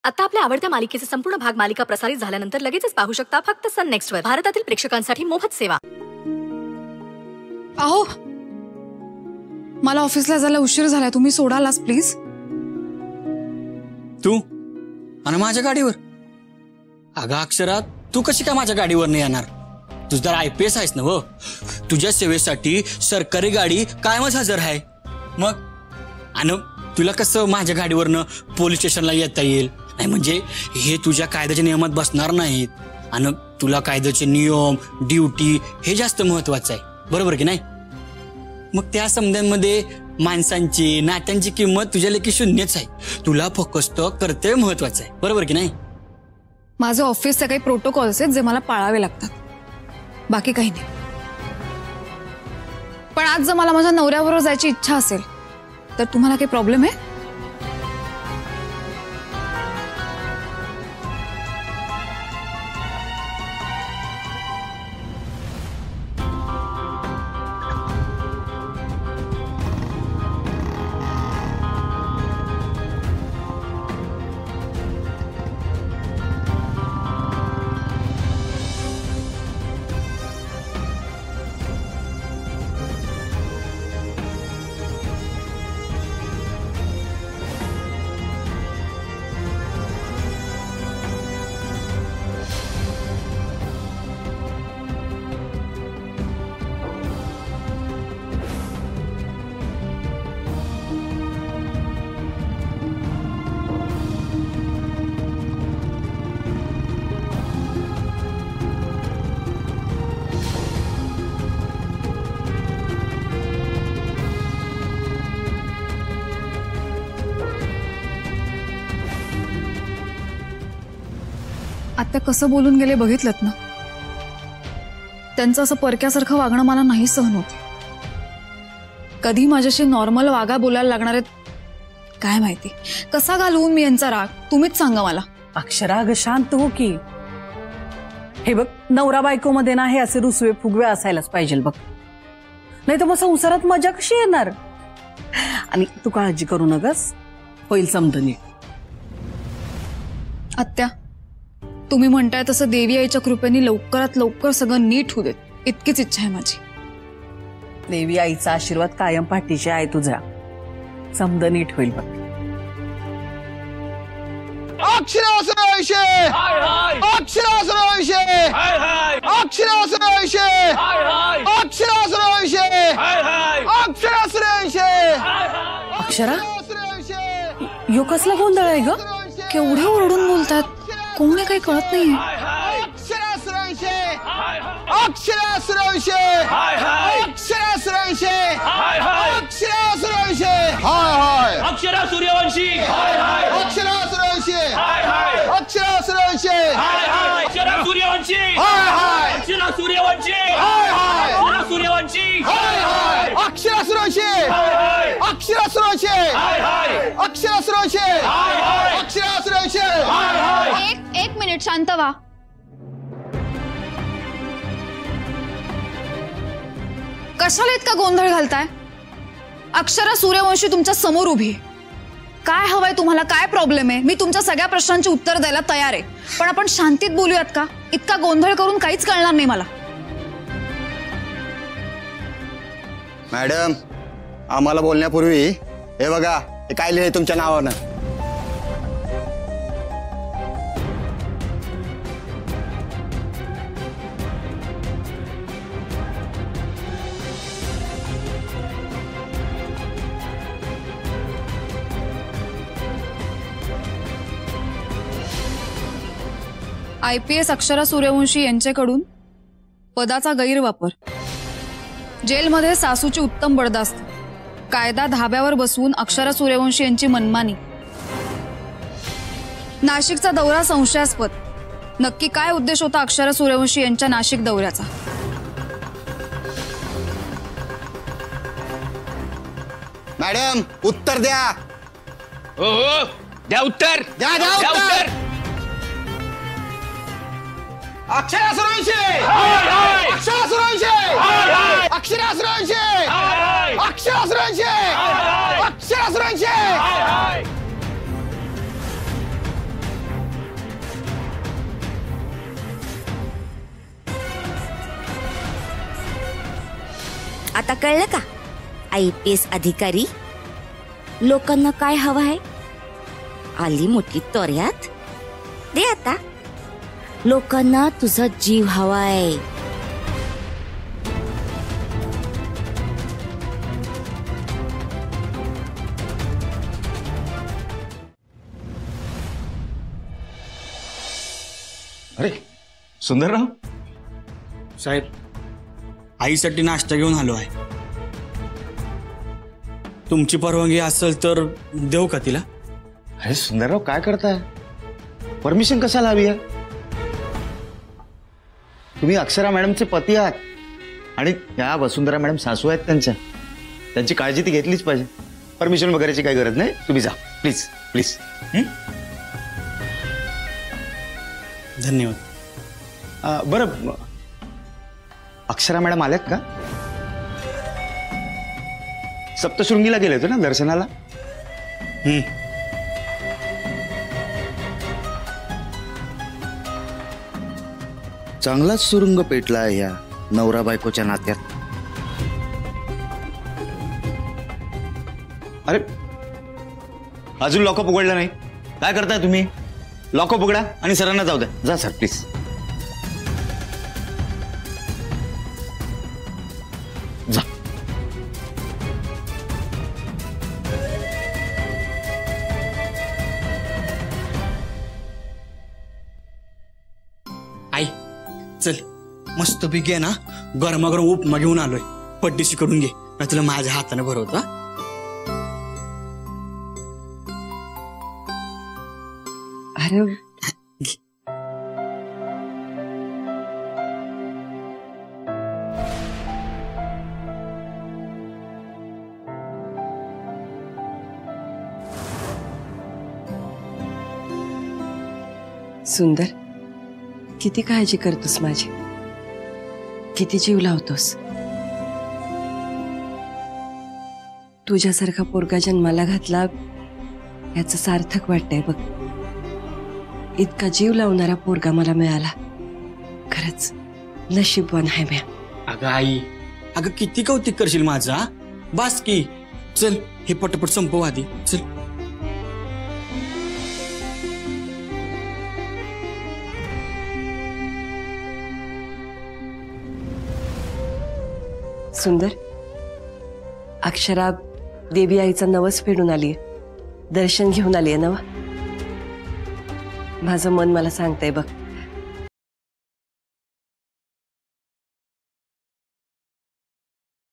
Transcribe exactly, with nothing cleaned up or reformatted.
आता आपल्या आवडत्या मालिकेचे संपूर्ण भाग मालिका प्रसारित झाल्यानंतर लगेचच पाहू शकता फक्त सन नेक्स्ट वर. भारतातील प्रेक्षकांसाठी मोफत सेवा. अहो मला ऑफिसला जायला उशीर झाला, तुम्ही सोडालास प्लीज. तू आणि माझ्या गाडीवर? अगं अक्षरा, तू कशी काय माझ्या गाडीवर नाही येणार? तुझं तर आय पी एस आहेस ना व. तुझ्या सेवेसाठी सरकारी गाडी कायमच हजर आहे. मग आणि तुला कसं माझ्या गाडीवरनं पोलीस स्टेशनला येता येईल? नाही म्हणजे हे तुझ्या कायद्याच्या नियमात बसणार नाहीत. आणि तुला कायद्याचे नियम, ड्युटी हे जास्त महत्वाचं आहे, बरोबर की नाही? मग त्या समध्यांमध्ये माणसांची, नात्यांची किंमत तुझ्या लेखी शून्यच आहे. तुला फक्त कर्तव्य महत्वाचं आहे, बरोबर की नाही? माझं ऑफिसचे काही प्रोटोकॉल्स आहेत जे मला पाळावे लागतात, बाकी काही नाही. पण आज जर मला माझ्या नवऱ्याबरोबर जायची इच्छा असेल तर तुम्हाला काही प्रॉब्लेम आहे? आता कसं बोलून गेले बघितलत ना. त्यांचं असं परक्यासारखं वागणं मला नाही सहन होत. कधी माझ्याशी नॉर्मल वागा बोलायला लागणार आहेत काय माहिती. कसा घालवून मी यांचा राग तुम्हीच सांगा मला. अक्षरा अगं शांत हो की. हे बघ, नवरा बायको मध्ये ना हे असे रुसवे फुगवे असायलाच पाहिजे बघ, नाही तर मग संसारात मजा कशी येणार. आणि तू काळजी करू नकस, होईल समजून. आत्या तुम्ही म्हणताय तसं देवी आईच्या कृपेने लवकरात लवकर सगळं नीट होऊ देत, इतकीच इच्छा आहे माझी. देवी आईचा आशीर्वाद कायम पाठीशी आहे तुझ्या. समज नीट होईल बघ. अक्षरासुरवंशे अक्षरासुरवंशे अक्षरासुरवंशे अक्षरासुरवंशे अक्षरासुरवंशे. अक्षरा, यो कसला गोंधळ आहे ग? केवढे ओरडून बोलतात, कोणी काही कळत नाही. अक्षरासुरवंशे अक्षरासुरवंशे अक्षरासुरवंशे अक्षरासुरवंशे. हाय हाय अक्षरा सूर्यवंशी. हाय हाय अक्षरासुरवंशे. हाय हाय अक्षरासुरवंशे. हाय हाय अक्षरा सूर्यवंशी. हाय हाय अक्षरा सूर्यवंशी. हाय हाय अक्षरा सूर्यवंशी. हाय हाय अक्षरासुरवंशे. हाय हाय अक्षरासुरवंशे. हाय हाय अक्षरासुरवंशे. हाय हाय अक्षरासुरवंशे. हाय हाय. एक एक मिनिट शांत व्हा. कशाला इतका गोंधळ घालताय? अक्षरा सूर्यवंशी तुमच्या समोर उभी आहे. काय हवंय तुम्हाला? काय प्रॉब्लेम आहे? मी तुमच्या सगळ्या प्रश्नांची उत्तर द्यायला तयार आहे, पण आपण शांतीत बोलूयात का? इतका गोंधळ करून काहीच कळणार नाही मला. मॅडम, आम्हाला बोलण्यापूर्वी हे बघा, हे काय लिहिलंय तुमच्या नावानं. I P S Akshara Suryavanshi यांच्याकडून पदाचा गैरवापर, जेलमध्ये सासूची उत्तम बडदास्त, कायदा धाब्यावर बसवून अक्षरा सूर्यवंशी यांची मनमानी, नाशिकचा दौरा संशयास्पद. नक्की काय उद्देश होता अक्षरा सूर्यवंशी यांच्या नाशिक दौऱ्याचा? मॅडम उत्तर द्या. हो हो, द्या उत्तर. द्या द्या उत्तर. अक्षरासुरवंशे. हाय हाय अक्षरासुरवंशे. हाय हाय अक्षरासुरवंशे. हाय हाय अक्षरासुरवंशे. हाय हाय अक्षरासुरवंशे. हाय हाय. आता कळलं का? आय पी एस अधिकारी लोकांना काय हवं आहे? आली मोठी तोऱ्यात दे आता. लोकांना तुझा जीव हवाय. अरे सुंदरराव, साहेब आईसाठी नाश्ता घेऊन आलो आहे. तुमची परवानगी असेल तर देऊ का तिला? अरे सुंदरराव काय करताय? परमिशन कशाला हवी आहे? तुम्ही अक्षरा मॅडमचे पती आहात आणि या वसुंधरा मॅडम सासू आहेत त्यांच्या. त्यांची काळजी ती घेतलीच पाहिजे. परमिशन वगैरेची काही गरज नाही. तुम्ही जा प्लीज प्लीज. धन्यवाद. बरं, अक्षरा मॅडम आल्यात का? सप्तशृंगीला गेले होते ना दर्शनाला? हम्म. चांगलाच सुरुंग पेटला आहे या नवरा बायकोच्या नात्यात. अरे अजून लॉकअप उघडलं नाही? काय करताय तुम्ही? लॉकअप उघडा आणि सरांना जाऊ द्या. जा सर प्लीज. जा. आई चल, मस्त पैकी आहे ना गरमागरम उपमा घेऊन आलोय. पड्डीशी करून घे ना, तुला माझ्या हाताने भरवतो. हा? अरे सुंदर, किती काळजी करतोस माझी, किती जीव लावतोस. तुझ्यासारखा पोरगा जन्माला घातला याचं सार्थक वाटतंय बघ. इतका जीव लावणारा पोरगा मला मिळाला. खरंच नशीबवान आहे मी. अगं आई, अगं किती कौतिक करशील माझा. बास की, चल हे पटपट संपव आधी. चल. सुंदर, अक्षरा देवी आईचा नवस फेडून आलीये, दर्शन घेऊन आलीये नव. माझं मन मला सांगतंय बघ,